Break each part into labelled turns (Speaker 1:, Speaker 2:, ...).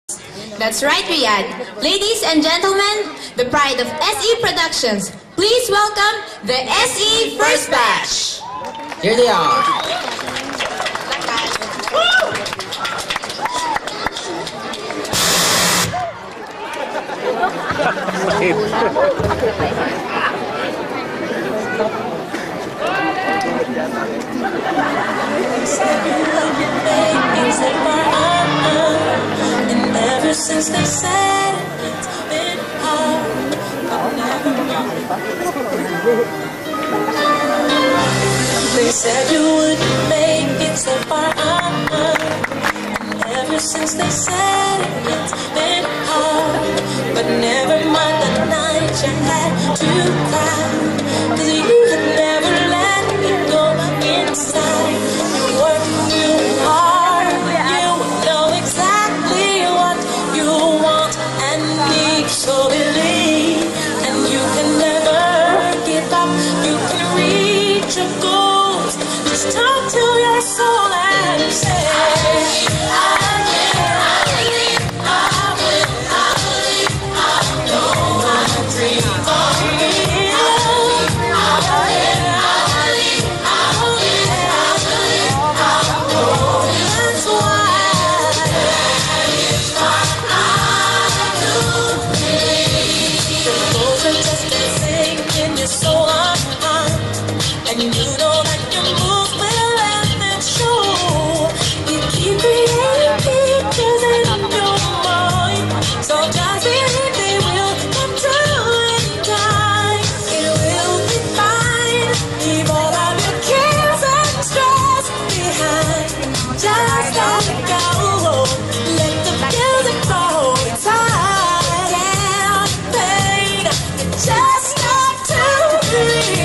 Speaker 1: That's right, Riyadh. Ladies and gentlemen, the pride of SE Productions. Please welcome the SE First Batch.
Speaker 2: Here they are.
Speaker 3: And ever since they said it's been hard, but never they said you wouldn't make it so far. And ever since they said it's been hard, but never mind the night you had to cry, 'cause you had never let me go inside. You worked real hard, you know exactly what you want and need, so believe, and you can never give up. You can reach your goals. Just talk to your soul and say, and you know that your moves will let them show. You keep creating pictures in your mind, so just believe they will come true in time. It will be fine. Leave all of your cares and stress behind. Just let it go. Let the music flow inside. Down pain, and just start to breathe.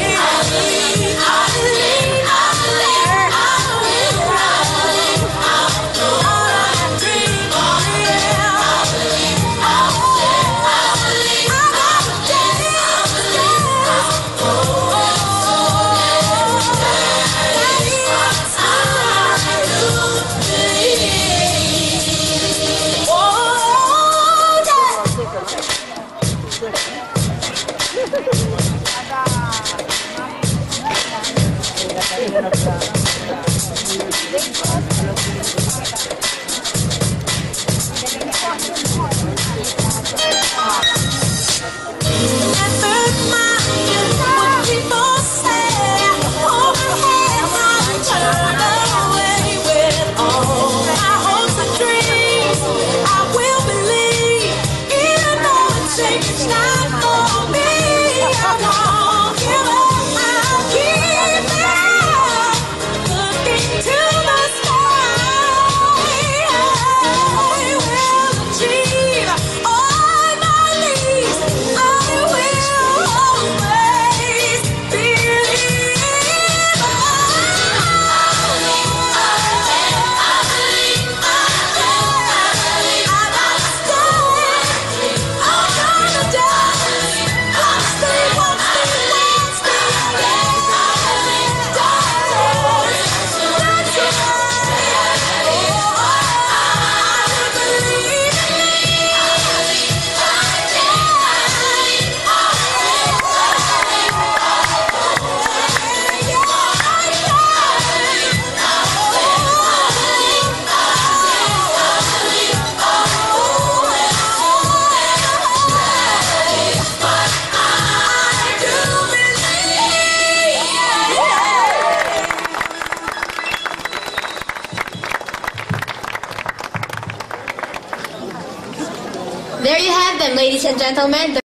Speaker 1: There you have them, ladies and gentlemen.